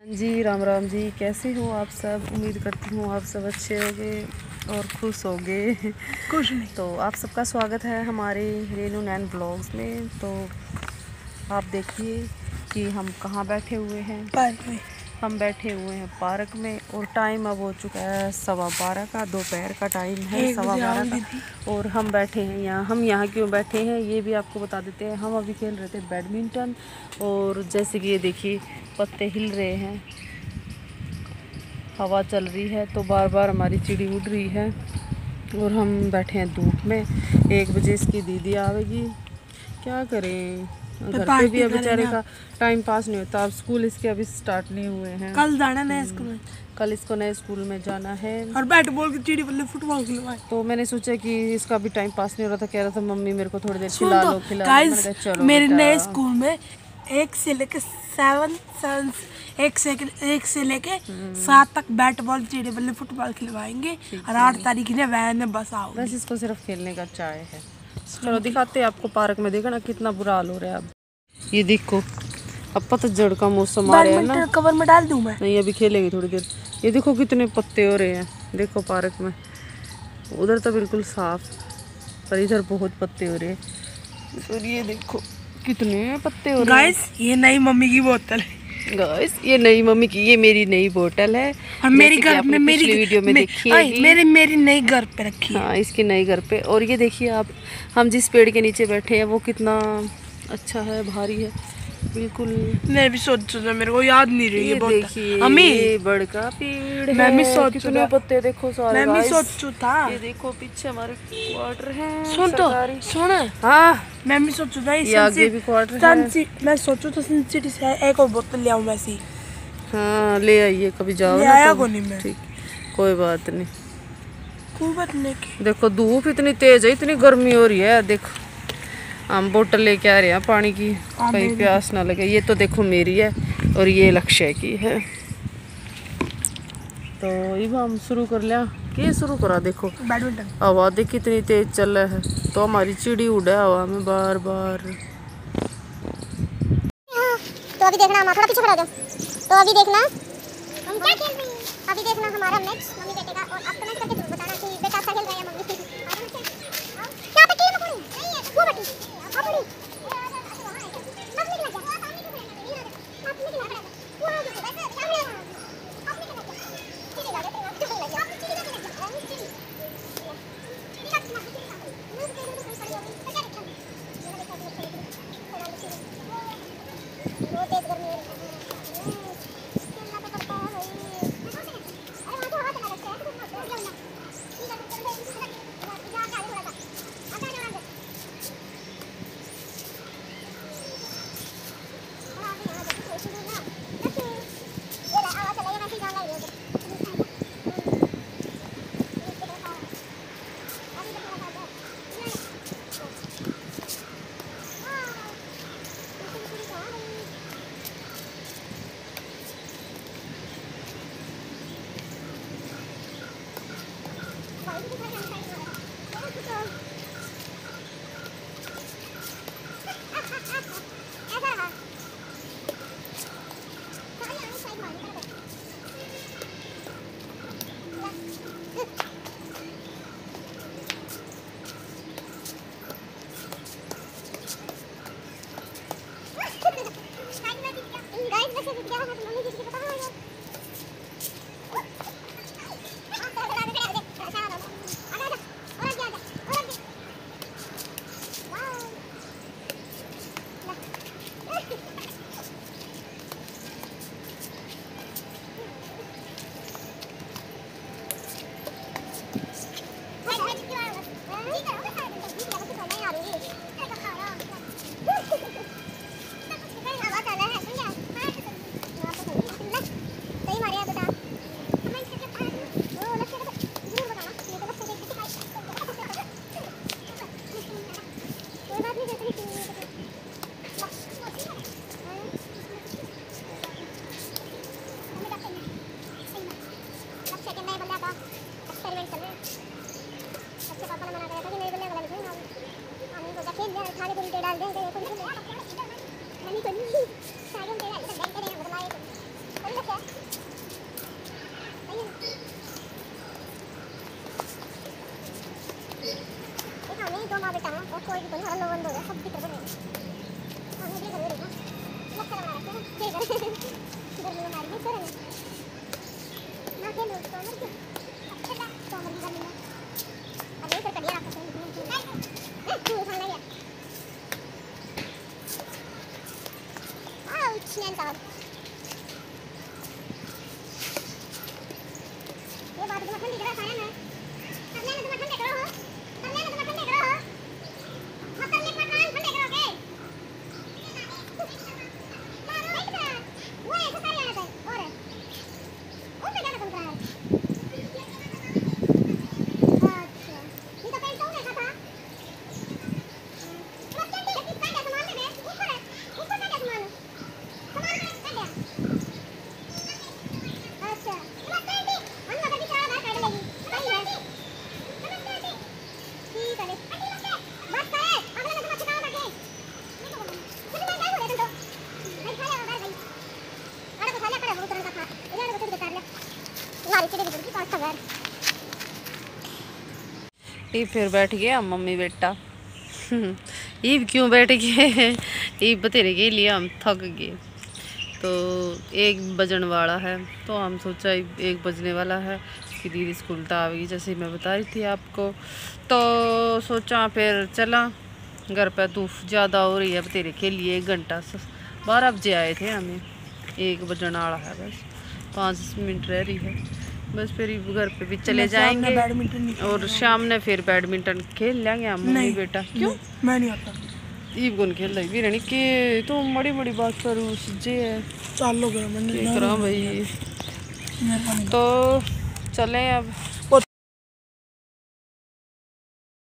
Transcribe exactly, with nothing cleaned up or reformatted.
जी राम राम जी, कैसे हो आप सब। उम्मीद करती हूँ आप सब अच्छे होंगे और खुश होंगे। कुछ नहीं। तो आप सबका स्वागत है हमारे रेनू नैन ब्लॉग्स में। तो आप देखिए कि हम कहाँ बैठे हुए हैं। पार्क में हम बैठे हुए हैं पार्क में और टाइम अब हो चुका है सवा बारह का। दोपहर का टाइम है सवा बारह का और हम बैठे हैं यहाँ। हम यहाँ क्यों बैठे हैं ये भी आपको बता देते हैं। हम अभी खेल रहे थे बैडमिंटन और जैसे कि ये देखिए पत्ते हिल रहे हैं, हवा चल रही है तो बार बार हमारी चिड़ी उड़ रही है और हम बैठे हैं धूप में। एक बजे इसकी दीदी आवेगी, क्या करें, घर पे भी अब बेचारे का टाइम पास नहीं होता। अब स्कूल इसके अभी स्टार्ट नहीं हुए हैं। कल जाना नए स्कूल में, कल इसको नए स्कूल में जाना है और बैट बॉल की चिड़ी बल्ले फुटबॉल खिलवाए। तो मैंने सोचा कि इसका भी टाइम पास नहीं हो रहा था। कह रहा था मम्मी मेरे को थोड़ी देर खिला लो खिला लो। मैंने कहा चलो मेरे नए स्कूल में एक से लेके सेवन सेवन एक से एक से लेके सात तक बैट बॉल चिड़ी बल्ले फुटबॉल खिलवाएंगे और आठ तारीख ने वैन में बस आओ। बस इसको सिर्फ खेलने का चाय है। चलो दिखाते हैं आपको पार्क में। देखो ना कितना बुरा हाल हो रहा है। अब ये देखो अब पतझड़ का मौसम आ रहा है ना, कवर में डाल दूं मैं। नहीं अभी खेलेंगे थोड़ी देर। ये देखो कितने पत्ते हो रहे हैं, देखो पार्क में। उधर तो बिल्कुल साफ पर इधर बहुत पत्ते हो रहे हैं। और ये देखो कितने पत्ते हो रहे हैं। गाइस ये नई मम्मी की बोतल है। गाइस ये नई मम्मी की, ये मेरी नई बोतल है और मेरी घर में मेरी वीडियो में देखिए मेरी मेरी नई घर पे रखी है। हाँ इसकी नई घर पे। और ये देखिए आप, हम जिस पेड़ के नीचे बैठे हैं वो कितना अच्छा है, भारी है बिल्कुल। मैं भी सोच रहा, मेरे को याद नहीं रही है। देखिए अम्मी ये बड़ का पेड़ मैं है, भी सोच कितने पत्ते देखो सारे। मैं भी सोचू था। ये देखो पीछे हमारे क्वार्टर है। सुन तो सुन, हाँ मैं भी सोचू था ये आगे भी क्वार्टर है। मैं सोचू तो सन सिटी से एक और बोतल ले आऊं मैं सी। हाँ ले आइए कभी जाओ ना। आया को नहीं मैं। ठीक कोई बात नहीं। कोई बात नहीं। देखो धूप इतनी तेज है, इतनी गर्मी हो रही है। देखो हम बोतल लेके आ रहे हैं पानी की, कहीं प्यास ना लगे। ये तो देखो मेरी है और ये लक्ष्य की है। तो अब हम शुरू कर लिया कि शुरू करा। देखो बैडमिंटन हवा देख कितनी तेज चल रहा है तो हमारी चिड़ी उड़े हवा में बार बार। तो अभी देखना, हम थोड़ा पीछे खड़ा हो जाओ। तो अभी देखना हम क्या खेल रहे हैं। अभी देखना हमारा मैच मम्मी बेटे का, और आपको मैच करके जरूर बताना कि बेटा अच्छा खेल रहा है या मम्मी। क्या बटी है पकड़ी नहीं है वो बटी अब बड़ी अब निकल जा सामने क्यों खड़ा है अब निकल खड़ा है वो आ देखो वैसे सामने अब निकल जा चिड़ी लगा तेरा लग जा अब चिड़ी लगा लग जा चिड़ी चिड़ी का चिड़ी मुंह पे तो खड़ी हो गई क्या देखा मैंने देखा वो तेज गर्मी है। खेलना तो पड़ता है भाई। अरे वहां तो हवा चला रखा है तो मत हो जाओ ना। ठीक है चल दे जा जा आगे थोड़ा सा आगे जाना दे। और आगे यहाँ देखो थोड़ी सी दूर ना देखिए ये ले आवाज चला ये मैं सीधा लाई है। डाल देंगे सब दिख रहा है हमें भी घर में रहना लक्ष्य लगा रखे हैं ठीक है इधर में मार के सर ना खेल लो तो मर के अच्छा तो मर गया मैं अरे इधर कड़िया रखा है तू खाना गया आउच नैन का ये बात तो ठंडी जगह खाया ना करने में तुम ठंडे करो हो करने में तुम ठंडे करो हो मत करने पर कान ठंडे करोगे मारो इधर वो ऐसा कर रहा है और और पे ज्यादा कम रहा है अच्छा ये तो पेंट तो देखा था बस चल ठीक है काट सामान दे ऊपर है ऊपर काट सामान सामान काट दिया अच्छा बस चल ठीक अन्ना कभी चाह बाहर काट लेगी सही है ठीक है बस करे अगले में तुम अच्छा काम करके कुछ मैं क्या बोले तुम तो नहीं खा ले बाहर भाई अरे तो खा ले पड़ा वो तरह का खा इधर बच्चे के कर ले लारी चले गई पांच का घर ये फिर बैठ गया मम्मी बेटा ये क्यों बैठ गए ये बतेरे के लिए हम थक गए तो एक बजन वाला है तो हम सोचा एक बजने वाला है कि दीदी स्कूल तो आएगी जैसे मैं बता रही थी आपको तो सोचा फिर चला घर पे धूप ज़्यादा हो रही है बतेरे के लिए एक घंटा से बारह बजे आए थे हमें एक बजन वाला है बस पाँच मिनट रह रही है बस फिर घर पे भी चले जाएंगे और शाम ने फिर बैडमिंटन खेल लेंगे हम मम्मी बेटा क्यों मैं नहीं आता ईब गुन खेल रही भी रहनी कि तुम बड़ी बड़ी बात करूँ सज्जे है चालो करो क्या करा भाई तो चलें अब